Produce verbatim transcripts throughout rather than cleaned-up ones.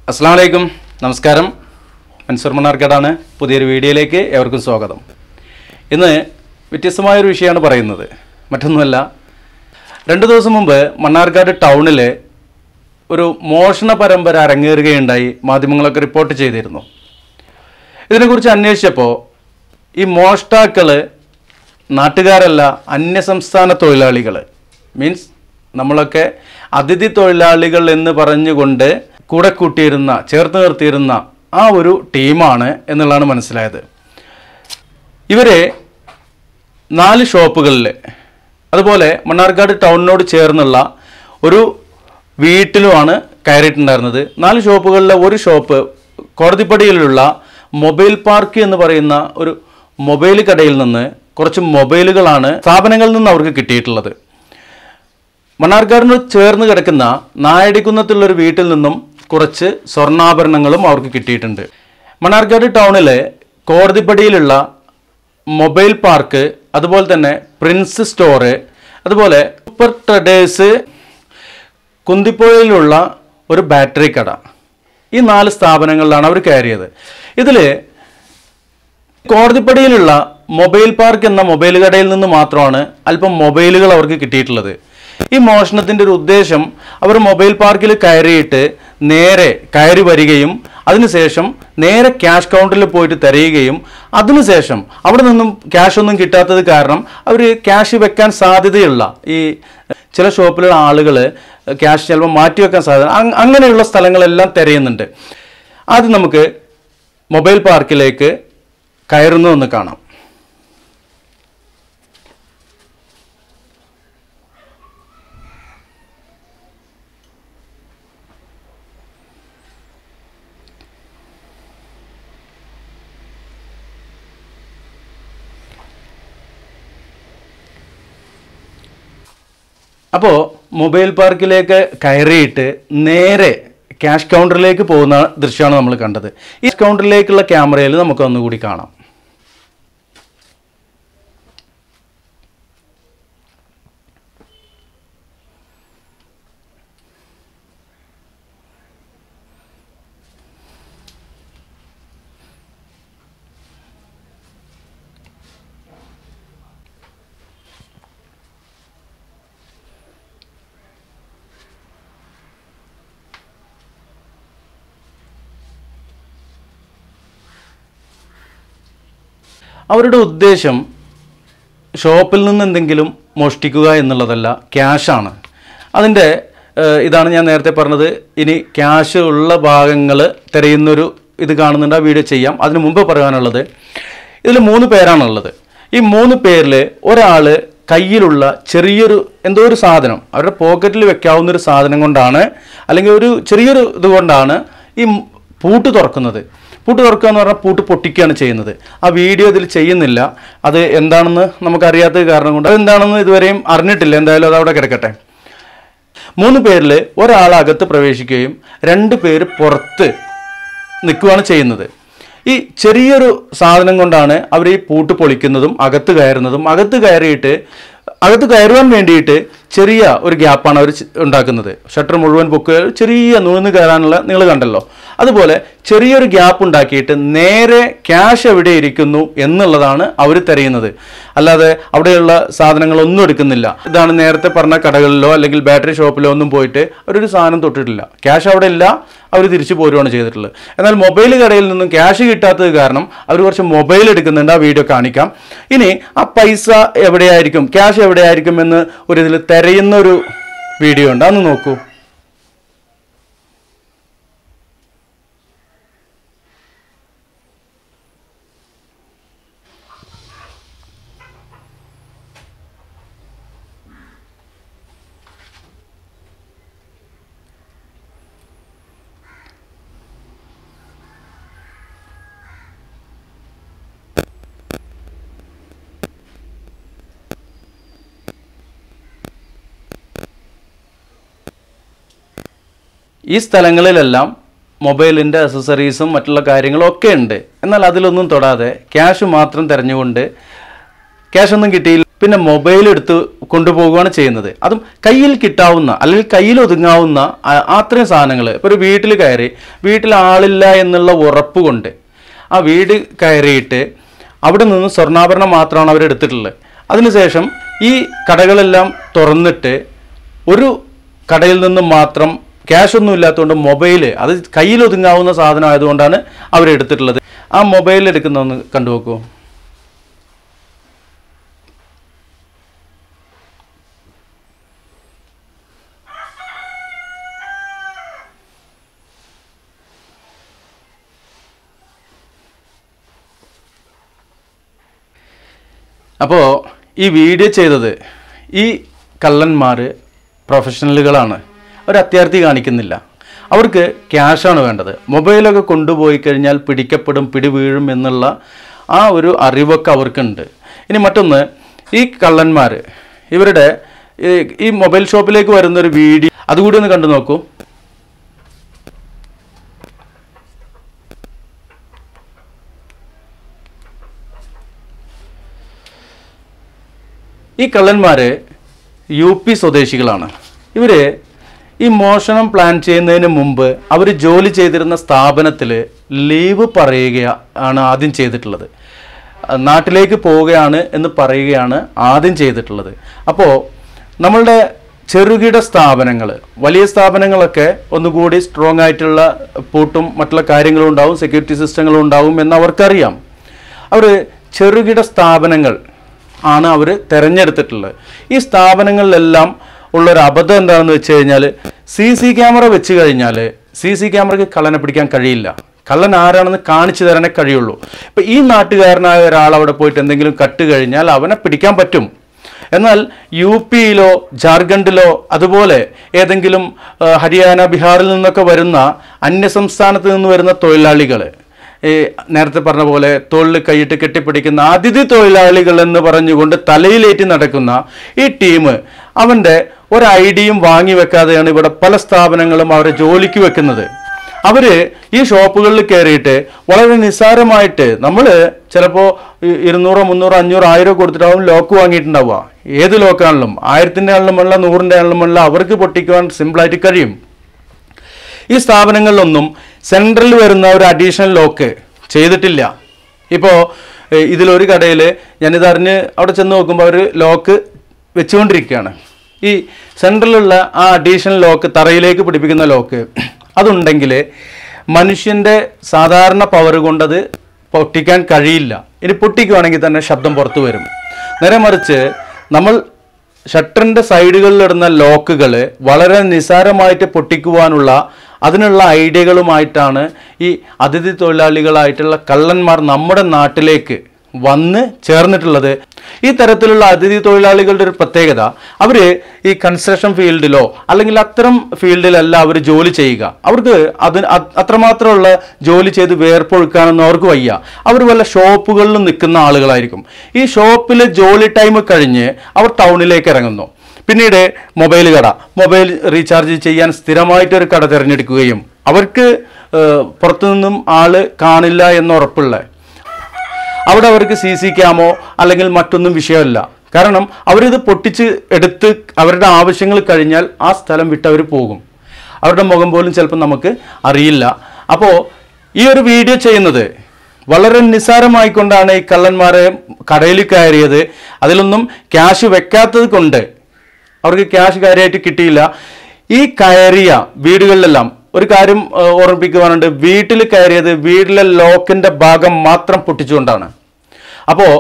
അസ്സലാമു നമസ്കാരം. മൻസൂർ മണ്ണാർക്കാടാണ്. പുതിയൊരു വീഡിയോയിലേക്ക് ഏവർക്കും സ്വാഗതം. ഇന്ന് വ്യത്യസ്തമായൊരു വിഷയമാണ് പറയുന്നത്. മറ്റൊന്നുമല്ല, രണ്ട് ദിവസം മുമ്പ് മണ്ണാർക്കാട് ടൗണിൽ ഒരു മോഷണ പരമ്പര അരങ്ങേറുകയുണ്ടായി. മാധ്യമങ്ങളൊക്കെ റിപ്പോർട്ട് ചെയ്തിരുന്നു. ഇതിനെക്കുറിച്ച് അന്വേഷിച്ചപ്പോൾ ഈ മോഷ്ടാക്കൾ നാട്ടുകാരല്ല, അന്യസംസ്ഥാന തൊഴിലാളികൾ, മീൻസ് നമ്മളൊക്കെ അതിഥി തൊഴിലാളികൾ എന്ന് പറഞ്ഞുകൊണ്ട് കൂടെ കൂട്ടിയിരുന്ന ചേർത്ത് നിർത്തിയിരുന്ന ആ ഒരു ടീമാണ് എന്നുള്ളതാണ് മനസ്സിലായത്. ഇവരെ നാല് ഷോപ്പുകളിൽ, അതുപോലെ മണ്ണാർക്കാട് ടൗണിനോട് ചേർന്നുള്ള ഒരു വീട്ടിലുമാണ് കയറിയിട്ടുണ്ടായിരുന്നത്. നാല് ഷോപ്പുകളിലെ ഒരു ഷോപ്പ് കോടതിപ്പടിയിലുള്ള മൊബൈൽ പാർക്ക് എന്ന് പറയുന്ന ഒരു മൊബൈൽ കടയിൽ നിന്ന് കുറച്ച് മൊബൈലുകളാണ് സ്ഥാപനങ്ങളിൽ നിന്ന് അവർക്ക് കിട്ടിയിട്ടുള്ളത്. മണ്ണാർക്കാടിനോട് ചേർന്ന് കിടക്കുന്ന നായടിക്കുന്നത്തുള്ളൊരു വീട്ടിൽ നിന്നും കുറച്ച് സ്വർണ്ണാഭരണങ്ങളും അവർക്ക് കിട്ടിയിട്ടുണ്ട്. മണ്ണാർക്കാട് ടൗണിലെ കോടതിപ്പടിയിലുള്ള മൊബൈൽ പാർക്ക്, അതുപോലെ തന്നെ പ്രിൻസ് സ്റ്റോറ്, അതുപോലെ സൂപ്പർ ട്രേഡേഴ്സ്, കുന്തിപ്പുഴയിലുള്ള ഒരു ബാറ്ററി കട, ഈ നാല് സ്ഥാപനങ്ങളിലാണ് അവർ കയറിയത്. ഇതിൽ കോടതിപ്പടിയിലുള്ള മൊബൈൽ പാർക്ക് എന്ന മൊബൈൽ കടയിൽ നിന്ന് മാത്രമാണ് അല്പം മൊബൈലുകൾ അവർക്ക് കിട്ടിയിട്ടുള്ളത്. ഈ മോഷണത്തിൻ്റെ ഒരു ഉദ്ദേശം, അവർ മൊബൈൽ പാർക്കിൽ കയറിയിട്ട് നേരെ കയറി വരികയും അതിനുശേഷം നേരെ ക്യാഷ് കൗണ്ടറിൽ പോയിട്ട് തിരയുകയും അതിനുശേഷം അവിടെ നിന്നും ക്യാഷ് ഒന്നും കിട്ടാത്തത് കാരണം അവർ ക്യാഷ് വെക്കാൻ സാധ്യതയുള്ള ഈ ചില ഷോപ്പിലുള്ള ആളുകൾ ക്യാഷ് ചിലപ്പോൾ മാറ്റി വെക്കാൻ സാധ്യത, അങ്ങനെയുള്ള സ്ഥലങ്ങളെല്ലാം തിരയുന്നുണ്ട്. ആദ്യം നമുക്ക് മൊബൈൽ പാർക്കിലേക്ക് കയറുന്നു എന്ന് കാണാം. അപ്പോൾ മൊബൈൽ പാർക്കിലേക്ക് കയറിയിട്ട് നേരെ ക്യാഷ് കൗണ്ടറിലേക്ക് പോകുന്ന ദൃശ്യമാണ് നമ്മൾ കണ്ടത്. ഈ കൗണ്ടറിലേക്കുള്ള ക്യാമറയിൽ നമുക്ക് ഒന്നുകൂടി കാണാം. അവരുടെ ഉദ്ദേശം ഷോപ്പിൽ നിന്ന് എന്തെങ്കിലും മോഷ്ടിക്കുക എന്നുള്ളതല്ല, ക്യാഷാണ്. അതിൻ്റെ ഇതാണ് ഞാൻ നേരത്തെ പറഞ്ഞത്. ഇനി ക്യാഷ് ഉള്ള ഭാഗങ്ങൾ തിരയുന്നൊരു ഇത് കാണുന്നുണ്ട്, ആ വീഡിയോ ചെയ്യാം. അതിന് മുമ്പ് പറയാനുള്ളത്, ഇതിൽ മൂന്ന് പേരാണുള്ളത്. ഈ മൂന്ന് പേരിൽ ഒരാൾ കയ്യിലുള്ള ചെറിയൊരു എന്തോ ഒരു സാധനം, അവരുടെ പോക്കറ്റിൽ വെക്കാവുന്നൊരു സാധനം കൊണ്ടാണ്, അല്ലെങ്കിൽ ഒരു ചെറിയൊരു ഇതുകൊണ്ടാണ് ഈ പൂട്ട് തുറക്കുന്നത്. പൂട്ട് തുറക്കുക എന്ന് പറഞ്ഞാൽ പൂട്ട് പൊട്ടിക്കുകയാണ് ചെയ്യുന്നത്. ആ വീഡിയോ ഇതിൽ ചെയ്യുന്നില്ല. അത് എന്താണെന്ന് നമുക്കറിയാത്തത് കാരണം കൊണ്ട് അതെന്താണെന്ന് ഇതുവരെയും അറിഞ്ഞിട്ടില്ല. എന്തായാലും അത് അവിടെ കിടക്കട്ടെ. മൂന്ന് പേരിൽ ഒരാൾ അകത്ത് പ്രവേശിക്കുകയും രണ്ട് പേര് പുറത്ത് നിൽക്കുകയാണ് ചെയ്യുന്നത്. ഈ ചെറിയൊരു സാധനം കൊണ്ടാണ് അവർ ഈ പൂട്ട് പൊളിക്കുന്നതും അകത്ത് കയറുന്നതും. അകത്ത് കയറിയിട്ട് അകത്ത് കയറുവാൻ വേണ്ടിയിട്ട് ചെറിയ ഒരു ഗ്യാപ്പാണ് അവർ ഉണ്ടാക്കുന്നത്. ഷട്ടർ മുഴുവൻ പൊക്കുക, ചെറിയ നുഴന്ന് കയറാനുള്ള നിങ്ങൾ കണ്ടല്ലോ, അതുപോലെ ചെറിയൊരു ഗ്യാപ്പ് ഉണ്ടാക്കിയിട്ട് നേരെ ക്യാഷ് എവിടെ ഇരിക്കുന്നു എന്നുള്ളതാണ് അവർ തിരയുന്നത്. അല്ലാതെ അവിടെയുള്ള സാധനങ്ങളൊന്നും എടുക്കുന്നില്ല. ഇതാണ് നേരത്തെ പറഞ്ഞ കടകളിലോ അല്ലെങ്കിൽ ബാറ്ററി ഷോപ്പിലോ ഒന്നും പോയിട്ട് അവരൊരു സാധനം തൊട്ടിട്ടില്ല. ക്യാഷ് അവിടെ ഇല്ല, അവർ തിരിച്ചു പോരുകയാണ് ചെയ്തിട്ടുള്ളത്. എന്നാൽ മൊബൈൽ കടയിൽ നിന്നും ക്യാഷ് കിട്ടാത്തത് കാരണം അവർ കുറച്ച് മൊബൈൽ എടുക്കുന്നുണ്ട്. ആ വീഡിയോ കാണിക്കാം. ഇനി ആ പൈസ എവിടെയായിരിക്കും, ക്യാഷ് എവിടെയായിരിക്കും എന്ന് ഒരു ഇതിൽ തിരയുന്ന ഒരു വീഡിയോ ഉണ്ട്, അതൊന്ന് നോക്കൂ. ഈ സ്ഥലങ്ങളിലെല്ലാം മൊബൈലിൻ്റെ അക്സസറീസും മറ്റുള്ള കാര്യങ്ങളും ഒക്കെ ഉണ്ട്. എന്നാൽ അതിലൊന്നും തൊടാതെ ക്യാഷ് മാത്രം തിരഞ്ഞുകൊണ്ട്, ക്യാഷ് ഒന്നും കിട്ടിയില്ല പിന്നെ മൊബൈൽ എടുത്ത് കൊണ്ടുപോവുകയാണ് ചെയ്യുന്നത്. അതും കയ്യിൽ കിട്ടാവുന്ന അല്ലെങ്കിൽ കയ്യിൽ ഒതുങ്ങാവുന്ന അത്രയും സാധനങ്ങൾ. ഇപ്പോൾ ഒരു വീട്ടിൽ കയറി വീട്ടിൽ ആളില്ല എന്നുള്ള ഉറപ്പ് കൊണ്ട് ആ വീട് കയറിയിട്ട് അവിടെ നിന്ന് സ്വർണ്ണാഭരണം മാത്രമാണ് അവരെടുത്തിട്ടുള്ളത്. അതിനുശേഷം ഈ കടകളെല്ലാം തുറന്നിട്ട് ഒരു കടയിൽ നിന്ന് മാത്രം ക്യാഷ് ഒന്നും ഇല്ലാത്തതുകൊണ്ട് മൊബൈൽ, അത് കയ്യിൽ ഒതുങ്ങാവുന്ന സാധനം ആയതുകൊണ്ടാണ് അവരെടുത്തിട്ടുള്ളത്. ആ മൊബൈൽ എടുക്കുന്നതൊന്ന് കണ്ടു നോക്കൂ. അപ്പോൾ ഈ വീഡിയോ ചെയ്തത് ഈ കള്ളന്മാർ പ്രൊഫഷണലുകളാണ്. അവർ അത്യാർത്ഥി കാണിക്കുന്നില്ല. അവർക്ക് ക്യാഷാണ് വേണ്ടത്. മൊബൈലൊക്കെ കൊണ്ടുപോയി കഴിഞ്ഞാൽ പിടിക്കപ്പെടും, പിടിവീഴും എന്നുള്ള ആ ഒരു അറിവൊക്കെ അവർക്കുണ്ട്. ഇനി മറ്റൊന്ന്, ഈ കള്ളന്മാർ ഇവരുടെ ഈ മൊബൈൽ ഷോപ്പിലേക്ക് വരുന്നൊരു വീഡിയോ അതുകൂടി ഒന്ന് കണ്ടു നോക്കൂ. ഈ കള്ളന്മാർ യു പി സ്വദേശികളാണ്. ഇവർ ഈ മോഷണം പ്ലാൻ ചെയ്യുന്നതിന് മുമ്പ് അവർ ജോലി ചെയ്തിരുന്ന സ്ഥാപനത്തിൽ ലീവ് പറയുകയാണ് ആദ്യം ചെയ്തിട്ടുള്ളത്. നാട്ടിലേക്ക് പോവുകയാണ് എന്ന് പറയുകയാണ് ആദ്യം ചെയ്തിട്ടുള്ളത്. അപ്പോൾ നമ്മളുടെ ചെറുകിട സ്ഥാപനങ്ങൾ, വലിയ സ്ഥാപനങ്ങളൊക്കെ ഒന്നുകൂടി സ്ട്രോങ് ആയിട്ടുള്ള പൂട്ടും മറ്റുള്ള കാര്യങ്ങളും ഉണ്ടാവും, സെക്യൂരിറ്റി സിസ്റ്റങ്ങളും ഉണ്ടാവും എന്ന് അവർക്കറിയാം. അവർ ചെറുകിട സ്ഥാപനങ്ങൾ ആണ് അവർ തിരഞ്ഞെടുത്തിട്ടുള്ളത്. ഈ സ്ഥാപനങ്ങളിലെല്ലാം ഉള്ളൊരു അബദ്ധം എന്താണെന്ന് വെച്ച് കഴിഞ്ഞാൽ, സി സി ക്യാമറ വെച്ച് കഴിഞ്ഞാൽ സി സി ക്യാമറയ്ക്ക് കള്ളനെ പിടിക്കാൻ കഴിയില്ല. കള്ളൻ ആരാണെന്ന് കാണിച്ചു തരാനേ കഴിയുള്ളൂ. ഇപ്പം ഈ നാട്ടുകാരനായ ഒരാൾ അവിടെ പോയിട്ട് എന്തെങ്കിലും കട്ട് കഴിഞ്ഞാൽ അവനെ പിടിക്കാൻ പറ്റും. എന്നാൽ യു പിയിലോ ജാർഖണ്ഡിലോ അതുപോലെ ഏതെങ്കിലും ഹരിയാന, ബീഹാറിൽ നിന്നൊക്കെ വരുന്ന അന്യസംസ്ഥാനത്ത് നിന്ന് വരുന്ന തൊഴിലാളികൾ, ഈ നേരത്തെ പറഞ്ഞ പോലെ തോളിൽ കൈയിട്ട് കെട്ടിപ്പിടിക്കുന്ന അതിഥി തൊഴിലാളികൾ എന്ന് പറഞ്ഞുകൊണ്ട് തലയിലേറ്റി നടക്കുന്ന ഈ ടീം അവൻ്റെ ഒരു ഐഡിയും വാങ്ങി വെക്കാതെയാണ് ഇവിടെ പല സ്ഥാപനങ്ങളും അവരെ ജോലിക്ക് വെക്കുന്നത്. അവർ ഈ ഷോപ്പുകളിൽ കയറിയിട്ട് വളരെ നിസ്സാരമായിട്ട്, നമ്മൾ ചിലപ്പോൾ ഇരുന്നൂറോ മുന്നൂറോ അഞ്ഞൂറോ ആയിരം കൊടുത്തിട്ടാവും ലോക്ക് വാങ്ങിയിട്ടുണ്ടാവുക. ഏത് ലോക്കാണെങ്കിലും ആയിരത്തിൻ്റെ ആണെങ്കിലുമുള്ള നൂറിൻ്റെ ആണെങ്കിലുമുള്ള അവർക്ക് പൊട്ടിക്കുവാൻ സിമ്പിളായിട്ട് കഴിയും. ഈ സ്ഥാപനങ്ങളിലൊന്നും സെൻട്രൽ വരുന്ന ഒരു അഡീഷണൽ ലോക്ക് ചെയ്തിട്ടില്ല. ഇപ്പോൾ ഇതിലൊരു കടയിൽ ഞാനിതറിഞ്ഞ് അവിടെ ചെന്ന് നോക്കുമ്പോൾ അവർ ലോക്ക് വെച്ചുകൊണ്ടിരിക്കുകയാണ്. ഈ സെൻട്രലുള്ള ആ അഡീഷണൽ ലോക്ക്, തറയിലേക്ക് പിടിപ്പിക്കുന്ന ലോക്ക്, അതുണ്ടെങ്കിൽ മനുഷ്യൻ്റെ സാധാരണ പവർ കൊണ്ടത് പൊട്ടിക്കാൻ കഴിയില്ല. ഇനി പൊട്ടിക്കുവാണെങ്കിൽ തന്നെ ശബ്ദം പുറത്തു വരും. നേരെ മറിച്ച് നമ്മൾ ഷട്ടറിൻ്റെ സൈഡുകളിലിടുന്ന ലോക്കുകൾ വളരെ നിസ്സാരമായിട്ട് പൊട്ടിക്കുവാനുള്ള അതിനുള്ള ഐഡിയകളുമായിട്ടാണ് ഈ അതിഥി തൊഴിലാളികളായിട്ടുള്ള കള്ളന്മാർ നമ്മുടെ നാട്ടിലേക്ക് വന്ന് ചേർന്നിട്ടുള്ളത്. ഈ തരത്തിലുള്ള അതിഥി തൊഴിലാളികളുടെ ഒരു പ്രത്യേകത, അവർ ഈ കൺസ്ട്രക്ഷൻ ഫീൽഡിലോ അല്ലെങ്കിൽ അത്തരം ഫീൽഡിലല്ല അവർ ജോലി ചെയ്യുക. അവർക്ക് അതിന് അത്രമാത്രമുള്ള ജോലി ചെയ്ത് വേർപ്പൊഴുക്കാനൊന്നും അവർക്ക് വയ്യ. അവർ വല്ല ഷോപ്പുകളിലും നിൽക്കുന്ന ആളുകളായിരിക്കും. ഈ ഷോപ്പിലെ ജോലി ടൈം കഴിഞ്ഞ് അവർ ടൗണിലേക്ക് ഇറങ്ങുന്നു. പിന്നീട് മൊബൈൽ കട, മൊബൈൽ റീചാർജ് ചെയ്യാൻ സ്ഥിരമായിട്ടൊരു കട തിരഞ്ഞെടുക്കുകയും അവർക്ക് പുറത്തുനിന്നും ആള് കാണില്ല എന്ന് ഉറപ്പുള്ള അവിടെ അവർക്ക് സി സി ക്യാമോ അല്ലെങ്കിൽ മറ്റൊന്നും വിഷയമല്ല. കാരണം അവരിത് പൊട്ടിച്ച് എടുത്ത് അവരുടെ ആവശ്യങ്ങൾ കഴിഞ്ഞാൽ ആ സ്ഥലം വിട്ട് അവർ പോകും. അവരുടെ മുഖം പോലും ചിലപ്പോൾ നമുക്ക് അറിയില്ല. അപ്പോൾ ഈ ഒരു വീഡിയോ ചെയ്യുന്നത് വളരെ നിസ്സാരമായിക്കൊണ്ടാണ് ഈ കള്ളന്മാരെ കടയിൽ കയറിയത്. അതിലൊന്നും ക്യാഷ് വെക്കാത്തത് കൊണ്ട് അവർക്ക് ക്യാഷ് കാര്യമായിട്ട് കിട്ടിയില്ല. ഈ കയറിയ വീടുകളിലെല്ലാം ഒരു കാര്യം ഓർമ്മിപ്പിക്കുവാനുണ്ട്, വീട്ടിൽ കയറിയത് വീട്ടിലെ ലോക്കിൻ്റെ ഭാഗം മാത്രം പൊട്ടിച്ചുകൊണ്ടാണ്. അപ്പോൾ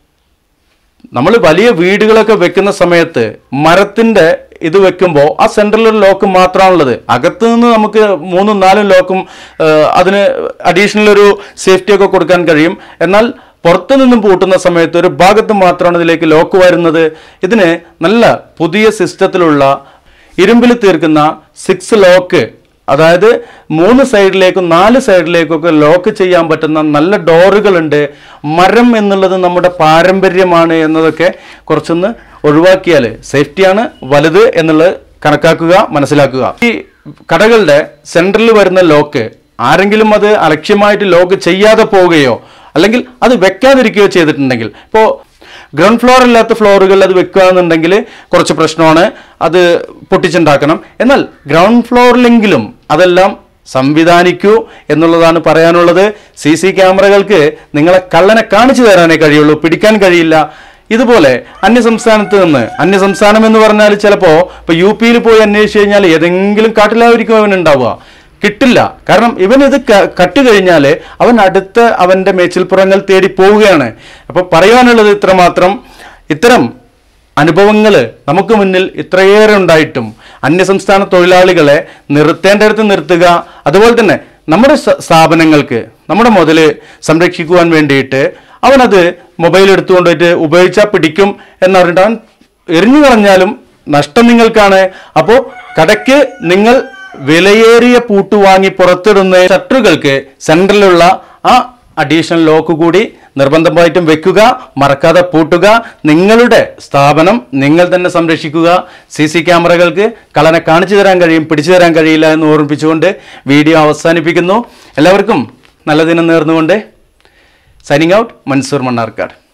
നമ്മൾ വലിയ വീടുകളൊക്കെ വെക്കുന്ന സമയത്ത് മരത്തിൻ്റെ ഇത് വെക്കുമ്പോൾ ആ സെൻട്രൽ ലോക്ക് മാത്രമാണുള്ളത്. അകത്ത് നിന്ന് നമുക്ക് മൂന്നും നാലും ലോക്കും അതിന് അഡീഷണൽ ഒരു സേഫ്റ്റി ഒക്കെ കൊടുക്കാൻ കഴിയും. എന്നാൽ പുറത്തു നിന്നും പൂട്ടുന്ന സമയത്ത് ഒരു ഭാഗത്ത് മാത്രമാണ് ഇതിലേക്ക് ലോക്ക് വരുന്നത്. ഇതിന് നല്ല പുതിയ സിസ്റ്റത്തിലുള്ള ഇരുമ്പിൽ തീർക്കുന്ന സിക്സ് ലോക്ക്, അതായത് മൂന്ന് സൈഡിലേക്കും നാല് സൈഡിലേക്കൊക്കെ ലോക്ക് ചെയ്യാൻ പറ്റുന്ന നല്ല ഡോറുകളുണ്ട്. മരം എന്നുള്ളത് നമ്മുടെ പാരമ്പര്യമാണ് എന്നതൊക്കെ കുറച്ചൊന്ന് ഒഴിവാക്കിയാൽ സേഫ്റ്റിയാണ് വലുത് എന്നുള്ളത് കണക്കാക്കുക, മനസ്സിലാക്കുക. ഈ കടകളുടെ സെൻട്രലിൽ വരുന്ന ലോക്ക് ആരെങ്കിലും അത് അലക്ഷ്യമായിട്ട് ലോക്ക് ചെയ്യാതെ പോവുകയോ അല്ലെങ്കിൽ അത് വെക്കാതിരിക്കുകയോ ചെയ്തിട്ടുണ്ടെങ്കിൽ, ഇപ്പോൾ ഗ്രൗണ്ട് ഫ്ലോർ ഇല്ലാത്ത ഫ്ലോറുകളിൽ അത് വെക്കുക എന്നുണ്ടെങ്കിൽ കുറച്ച് പ്രശ്നമാണ്, അത് പൊട്ടിച്ചുണ്ടാക്കണം. എന്നാൽ ഗ്രൗണ്ട് ഫ്ലോറിലെങ്കിലും അതെല്ലാം സംവിധാനിക്കൂ എന്നുള്ളതാണ് പറയാനുള്ളത്. സി സി ക്യാമറകൾക്ക് നിങ്ങളെ കള്ളനെ കാണിച്ചു തരാനേ കഴിയുള്ളൂ, പിടിക്കാൻ കഴിയില്ല. ഇതുപോലെ അന്യസംസ്ഥാനത്ത് നിന്ന്, അന്യസംസ്ഥാനം എന്ന് പറഞ്ഞാൽ ചിലപ്പോൾ ഇപ്പോൾ യു പിയിൽ പോയി അന്വേഷിച്ച് കഴിഞ്ഞാൽ ഏതെങ്കിലും കാട്ടിലായിരിക്കും അവൻ ഉണ്ടാവുക, കിട്ടില്ല. കാരണം ഇവൻ ഇത് കട്ട് കഴിഞ്ഞാൽ അവൻ അടുത്ത അവൻ്റെ മേച്ചിൽപ്പുറങ്ങൾ തേടി പോവുകയാണ്. അപ്പോൾ പറയാനുള്ളത് ഇത്രമാത്രം, ഇത്തരം അനുഭവങ്ങൾ നമുക്ക് മുന്നിൽ ഇത്രയേറെ ഉണ്ടായിട്ടും അന്യസംസ്ഥാന തൊഴിലാളികളെ നിർത്തേണ്ടടുത്ത് നിർത്തുക, അതുപോലെ തന്നെ നമ്മുടെ സ്ഥാപനങ്ങൾക്ക് നമ്മുടെ മുതൽ സംരക്ഷിക്കുവാൻ വേണ്ടിയിട്ട് അവനത് മൊബൈൽ എടുത്തുകൊണ്ടുപോയിട്ട് ഉപയോഗിച്ചാൽ പിടിക്കും എന്ന് പറഞ്ഞിട്ട് അവൻ എറിഞ്ഞു കളഞ്ഞാലും നഷ്ടം നിങ്ങൾക്കാണ്. അപ്പോൾ കടയ്ക്ക് നിങ്ങൾ വിലയേറിയ പൂട്ട് വാങ്ങി പുറത്തിടുന്ന ഷട്ടറുകൾക്ക് സെൻട്രലിലുള്ള ആ അഡീഷണൽ ലോക്ക് കൂടി നിർബന്ധമായിട്ടും വെക്കുക, മറക്കാതെ പൂട്ടുക. നിങ്ങളുടെ സ്ഥാപനം നിങ്ങൾ തന്നെ സംരക്ഷിക്കുക. സി സി ക്യാമറകൾക്ക് കള്ളനെ കാണിച്ചു തരാൻ കഴിയും, പിടിച്ചു തരാൻ കഴിയില്ല എന്ന് ഓർമ്മിപ്പിച്ചുകൊണ്ട് വീഡിയോ അവസാനിപ്പിക്കുന്നു. എല്ലാവർക്കും നല്ല ദിനം നേർന്നുകൊണ്ട് സൈനിങ് ഔട്ട്, മൻസൂർ മണ്ണാർക്കാട്.